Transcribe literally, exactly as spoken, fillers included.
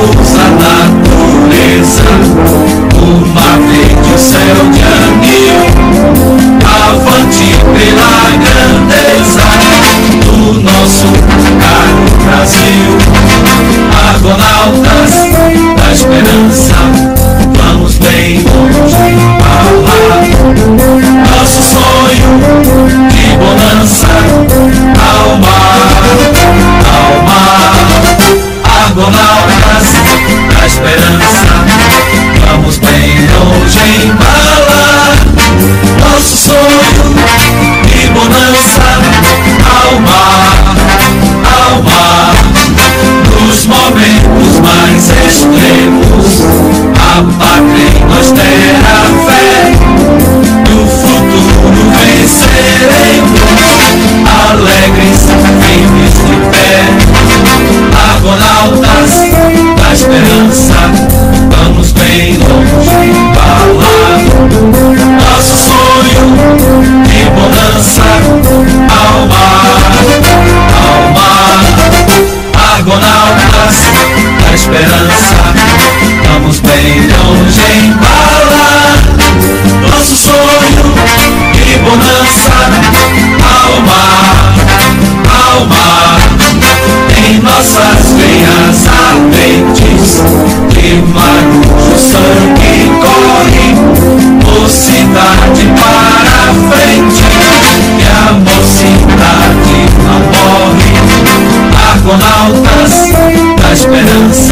Vemos a natureza, o mar verde, o céu de anil, avante pela grandeza do nosso caro Brasil. Argonautas da esperança, vamos bem longe para lá. Nosso sonho de bonança ao mar, ao mar. Argonautas da esperança, vamos bem longe embalar. Nosso sonho de bonança ao mar, ao mar. Nos momentos mais extremos, a pátria em nós terá fé. No futuro venceremos, alegres, firmes de pé. Argonautas da esperança, vamos bem longe embalar. Nosso sonho de bonança ao mar, ao mar. Argonautas da esperança, vamos bem longe embalar. Nosso sonho de bonança ao mar, ao mar. Em nossas veias ardentes, de marujo sangue corre, mocidade para frente, que a mocidade não morre. Argonautas da esperança,